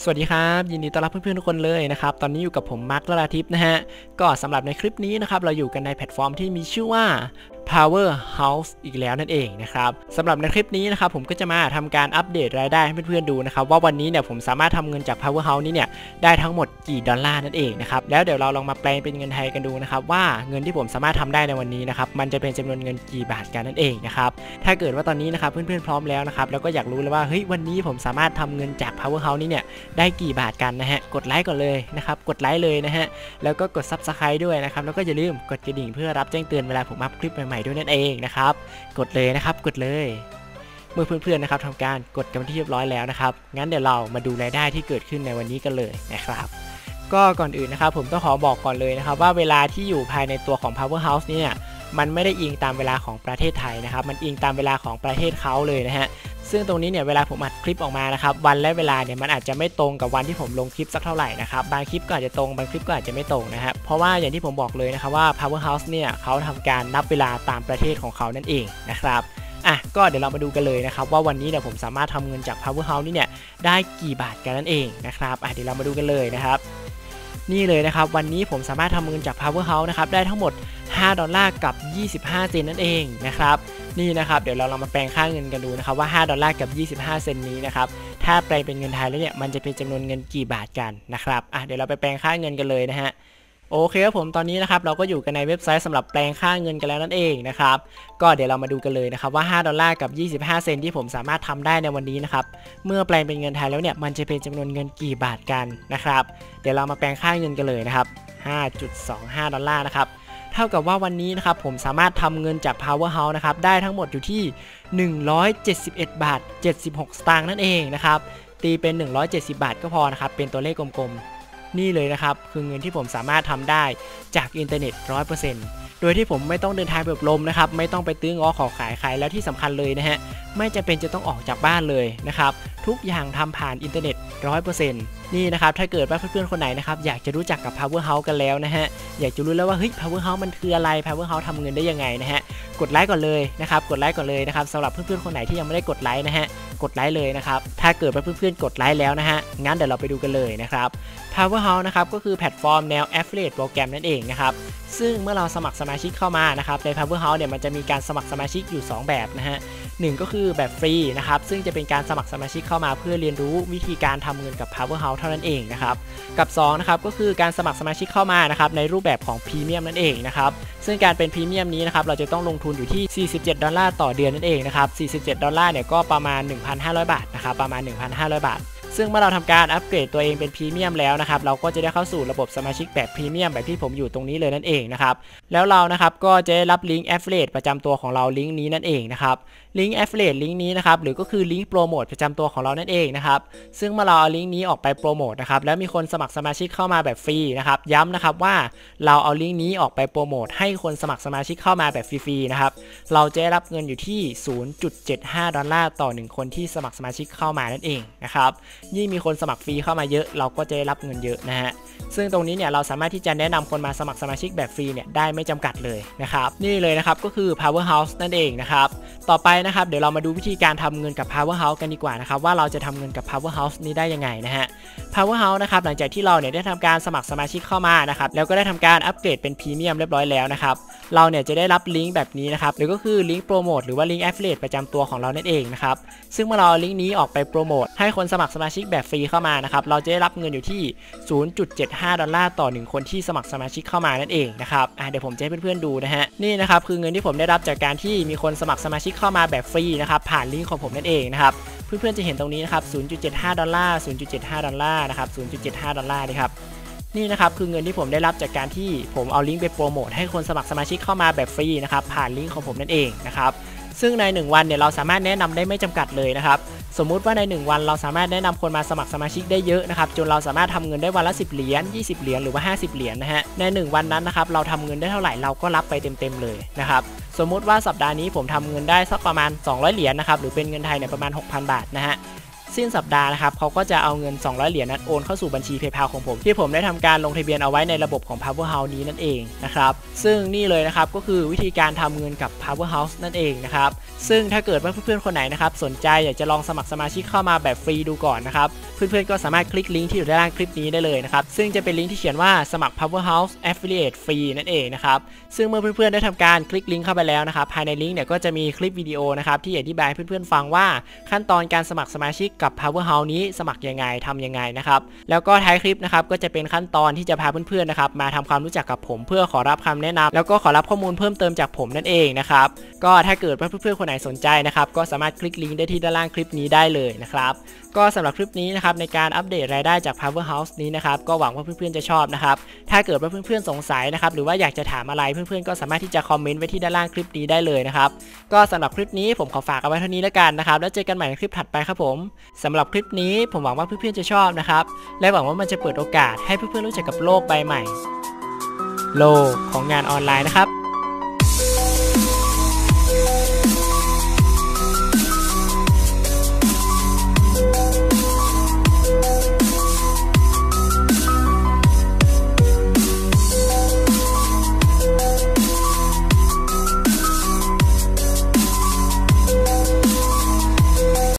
สวัสดีครับยินดีต้อนรับเพื่อนๆทุกคนเลยนะครับตอนนี้อยู่กับผมมาร์ค ลราทิพย์นะฮะก็สำหรับในคลิปนี้นะครับเราอยู่กันในแพลตฟอร์มที่มีชื่อว่า Powerhouse อีกแล้วนั่นเองนะครับสำหรับในคลิปนี้นะครับผมก็จะมาทำการอัปเดตรายได้ให้เพื่อนๆดูนะครับว่าวันนี้เนี่ยผมสามารถทำเงินจาก Powerhouse นี้เนี่ยได้ทั้งหมดกี่ดอลลาร์นั่นเองนะครับแล้วเดี๋ยวเราลองมาแปลงเป็นเงินไทยกันดูนะครับว่าเงินที่ผมสามารถทำได้ในวันนี้นะครับมันจะเป็นจำนวนเงินกี่บาทกันนั่นเองนะครับถ้าเกิดว่าตอนนี้นะครับเพื่อนๆพร้อมแล้วนะครับแล้วก็อยากรู้เลยว่าเฮ้ยวันนี้ผมสามารถทำเงินจาก Powerhouse นี้เนี่ยได้กี่บาทกันนะฮะกดไลค์ก่อนเลยนะครับกดไลค์เลยนะฮะแล้วก็กด Subscribe ด้วยนะครับแล้วก็อย่าลืมกดกระดิ่งเพื่อรับแจ้งเตือนเวลาผมอัพคลิปใหม่ๆด้วยนั่นเองนะครับกดเลยนะครับกดเลยเมื่อเพื่อนๆนะครับทำการกดกันที่เรียบร้อยแล้วนะครับงั้นเดี๋ยวเรามาดูรายได้ที่เกิดขึ้นในวันนี้กันเลยนะครับก็ก่อนอื่นนะครับผมต้องขอบอกก่อนเลยนะครับว่าเวลาที่อยู่ภายในตัวของ Powerhouse เนี่ยมันไม่ได้อิงตามเวลาของประเทศไทยนะครับมันอิงตามเวลาของประเทศเขาเลยนะฮะซึ่งตรงนี้เนี่ยเวลาผมอัดคลิปออกมานะครับวันและเวลาเนี่ยมันอาจจะไม่ตรงกับวันที่ผมลงคลิปสักเท่าไหร่นะครับบางคลิปก็อาจจะตรงบางคลิปก็อาจจะไม่ตรงนะครับเพราะว่าอย่างที่ผมบอกเลยนะครับว่า Powerhouse เนี่ยเขาทำการนับเวลาตามประเทศของเขานั่นเองนะครับก็เดี๋ยวเรามาดูกันเลยนะครับว่าวันนี้เนี่ยผมสามารถทำเงินจาก Powerhouse นี่เนี่ยได้กี่บาทกันนั่นเองนะครับเดี๋ยวเรามาดูกันเลยนะครับนี่เลยนะครับวันนี้ผมสามารถทำเงินจาก Powerhouse นะครับได้ทั้งหมด5 ดอลลาร์กับ25 เซนต์นั่นเองนะครับนี่นะครับเดี๋ยวเราลองมาแปลงค่าเงินกันดูนะครับว่า5 ดอลลาร์กับ25 เซนต์นี้นะครับถ้าแปลงเป็นเงินไทยแล้วเนี่ยมันจะเป็นจำนวนเงินกี่บาทกันนะครับเดี๋ยวเราไปแปลงค่าเงินกันเลยนะฮะโอเคครับผมตอนนี้นะครับเราก็อยู่กันในเว็บไซต์สำหรับแปลงค่าเงินกันแล้วนั่นเองนะครับก็เดี๋ยวเรามาดูกันเลยนะครับว่า5 ดอลลาร์กับ25 เซนต์ที่ผมสามารถทำได้ในวันนี้นะครับเมื่อแปลงเป็นเงินไทยแล้วเนี่ยมันจะเป็นจำนวนเงินกี่บาทกันนะครับเดี๋ยวเรามาแปลงค่าเงินกันเลยนะครับ 5.25 ดอลลาร์นะครับเท่ากับว่าวันนี้นะครับผมสามารถทำเงินจาก Powerhouse นะครับได้ทั้งหมดอยู่ที่171 บาท 76 สตางค์นั่นเองนะครับตีเป็น170 บาทก็พอนะครับเป็นตัวเลขกลมๆนี่เลยนะครับคือเงินที่ผมสามารถทำได้จากอินเทอร์เน็ต 100%โดยที่ผมไม่ต้องเดินทางแบบลมนะครับไม่ต้องไปตื้อง้อขอขายใครแล้วที่สำคัญเลยนะฮะไม่จำเป็นจะต้องออกจากบ้านเลยนะครับทุกอย่างทำผ่านอินเทอร์เน็ต 100%นี่นะครับถ้าเกิดว่าเพื่อนๆคนไหนนะครับอยากจะรู้จักกับ Powerhouse กันแล้วนะฮะอยากจะรู้แล้วว่าเฮ้ย Powerhouse มันคืออะไร Powerhouse ทำเงินได้ยังไงนะฮะกดไลค์ก่อนเลยนะครับกดไลค์ก่อนเลยนะครับสำหรับเพื่อนๆคนไหนที่ยังไม่ได้กดไลค์นะฮะกดไลค์เลยนะครับถ้าเกิดว่าเพื่อนๆกดไลค์แล้วนะฮะงั้นเดี๋ยวเราไปดูกันเลยนะครับ Powerhouse นะครับก็คือแพลตฟอร์มแนว Affiliate โปรแกรมนั่นเองนะครับซึ่งเมื่อเราสมัครสมาชิกเข้ามานะครับใน Powerhouse เนี่ยมันจะมีการสมัครสมาชิกอยู่2แบบนะฮะ1ก็คือแบบฟรีนะครับซึ่งจะเป็นการสมัครสมาชิกเข้ามาเพื่อเรียนรู้วิธีการทำเงินกับ Powerhouse เท่านั้นเองนะครับกับ2นะครับก็คือการสมัครสมาชิกเข้ามานะครับในรูปแบบของพรีเมียมนั่นเองนะครับซึ่งการเป็นพรีเมียมนี้นะครับเราจะต้องลงทุนอยู่ที่47 ดอลลาร์ต่อเดือนนั่นเองนะครับ47 ดอลลาร์เนี่ยก็ประมาณ 1,500 บาทนะครับประมาณ 1,500 บาทซึ่งเมื่อเราทำการอัปเกรดตัวเองเป็นพรีเมียมแล้วนะครับเราก็จะได้เข้าสู่ระบบสมาชิกแบบพรีเมียมแบบที่ผมอยู่ตรงนี้เลยนั่นเองนะครับแล้วเรานะครับก็จะได้รับลิงก์ Affiliate ประจำตัวของเราลิงก์นี้นั่นเองนะครับลิงก์ Affiliate ลิงก์นี้นะครับหรือก็คือลิงก์โปรโมทประจำตัวของเรานั่นเองนะครับซึ่งเมื่อเราเอาลิงก์นี้ออกไปโปรโมทนะครับแล้วมีคนสมัครสมาชิกเข้ามาแบบฟรีนะครับย้ำนะครับว่าเราเอาลิงก์นี้ออกไปโปรโมทให้คนสมัครสมาชิกเข้ามาแบบฟรีๆนะครับเราจะได้รับเงินอยู่ที่ 0.75 ดอลลาร์ต่อ1คนที่สมัครสมาชิกเข้ามานั่นเองนะครับยิ่งมีคนสมัครฟรีเข้ามาเยอะเราก็จะได้รับเงินเยอะนะฮะซึ่งตรงนี้เนี่ยเราสามารถที่จะแนะนำคนมาสมัครสมาชิกแบบฟรีเนี่ยได้ไม่จำกัดเลยนะครับนี่เลยนะครับก็คือ Powerhouse นั่นเองนะครับต่อไปนะครับเดี๋ยวเรามาดูวิธีการทำเงินกับ Powerhouse กันดีกว่านะครับว่าเราจะทำเงินกับ Powerhouse นี้ได้ยังไงนะฮะ Powerhouse นะครับหลังจากที่เราเนี่ยได้ทำการสมัครสมาชิกเข้ามานะครับแล้วก็ได้ทำการอัปเกรดเป็นพรีเมียมเรียบร้อยแล้วนะครับเราเนี่ยจะได้รับลิงก์แบบนี้นะครับหรือก็คือลิงก์โปรโมทหรือว่าลิงก์ Affiliate ประจำตัวของเรานั่นเองนะครับซึ่งเมื่อเราเอาลิงก์นี้ออกไปโปรโมทให้คนสมัครสมาชิกแบบฟรีเข้ามานะครับเราจะได้รับเงินอยู่ที่ 0.75 ดอลลาร์ต่อ1คนที่สมัครสมาชิกเข้ามานั่นเองนะครับเดี๋ยวผมจะให้เพื่อนๆดูนะฮะนี่นะครับคือเงินที่ผมได้รับจากการที่มีคนสมัครสมาชิกเข้ามาแบบฟรีนะครับผ่านลิงก์ของผมนั่นเองนะครับเพื่อนๆจะเห็นตรงนี้นะครับ 0.75 ดอลลาร์ 0.75 ดอลลาร์นะครับ 0.75 ดอลลาร์นี่ครับนี่นะครับคือเงินที่ผมได้รับจากการที่ผมเอาลิงก์ไปโปรโมทให้คนสมัครสมาชิกเข้ามาแบบฟรีนะครับผ่านลิงก์ของผมนั่นเองนะครับซึ่งใน1วันเนี่ยเราสามารถแนะนำได้ไม่จำกัดเลยนะครับสมมุติว่าใน1วันเราสามารถแนะนำคนมาสมัครสมาชิกได้เยอะนะครับจนเราสามารถทำเงินได้วันละ10 เหรียญ20 เหรียญหรือว่า50 เหรียญนะฮะใน1วันนั้นนะครับเราทำเงินได้เท่าไหร่เราก็รับไปเต็มๆเลยนะครับสมมุติว่าสัปดาห์นี้ผมทำเงินได้สักประมาณ200 เหรียญนะครับหรือเป็นเงินไทยเนี่ยประมาณ 6,000 บาทนะฮะสิ้นสัปดาห์นะครับเขาก็จะเอาเงิน200เหรียญนั้นโอนเข้าสู่บัญชี PayPal ของผมที่ผมได้ทำการลงทะเบียนเอาไว้ในระบบของ Powerhouse นี้นั่นเองนะครับซึ่งนี่เลยนะครับก็คือวิธีการทำเงินกับ Powerhouse นั่นเองนะครับซึ่งถ้าเกิดว่าเพื่อนๆคนไหนนะครับสนใจอยากจะลองสมัครสมาชิกเข้ามาแบบฟรีดูก่อนนะครับเพื่อนๆก็สามารถคลิกลิงก์ที่อยู่ด้านล่างคลิปนี้ได้เลยนะครับซึ่งจะเป็นลิงก์ที่เขียนว่าสมัคร Powerhouse Affiliate ฟรีนั่นเองนะครับซึ่งเมื่อเพื่อนๆได้ทำการคลิกลิงก์เข้าไปแล้วนะครับภายในลิงก์เนี่ยก็จะมีคลิปวิดีโอนะครับที่อธิบายให้เพื่อนๆฟังว่าขั้นตอนการสมัครสมาชิกกับ Powerhouse นี้สมัครยังไงทำยังไงนะครับแล้วก็ท้ายคลิปนะครับก็จะเป็นขั้นตอนที่จะพาเพื่อนๆนะครับมาทำความรู้จักกับผมเพื่อขอรับคำแนะนำแล้วก็ขอรับข้อมูลเพิ่มเติมจากผมนั่นเองนะครับก็ถ้าเกิดว่าเพื่อนๆคนไหนสนใจนะครับก็สามารถคลิกลิงก์ได้ที่ด้านล่างคลิปนี้ได้เลยนะครับก็สำหรับคลิปนี้นะครับในการอัปเดตรายได้จาก Powerhouse นี้นะครับก็หวังว่าเพื่อนๆจะชอบนะครับถ้าเกิดว่าเพื่อนๆสงสัยนะครับหรือว่าอยากจะถามอะไรเพื่อนๆก็สามารถที่จะคอมเมนต์ไว้ที่ด้านล่างคลิปนี้ได้เลยนะครับก็สำหรับคลิปนี้ผมขอฝากเอาไว้เท่านี้แล้วกันนะครับแล้วเจอกันใหม่ในคลิปถัดไปครับผมสำหรับคลิปนี้ผมหวังว่าเพื่อนๆจะชอบนะครับและหวังว่ามันจะเปิดโอกาสให้เพื่อนๆรู้จักกับโลกใบใหม่โลกของงานออนไลน์นะครับ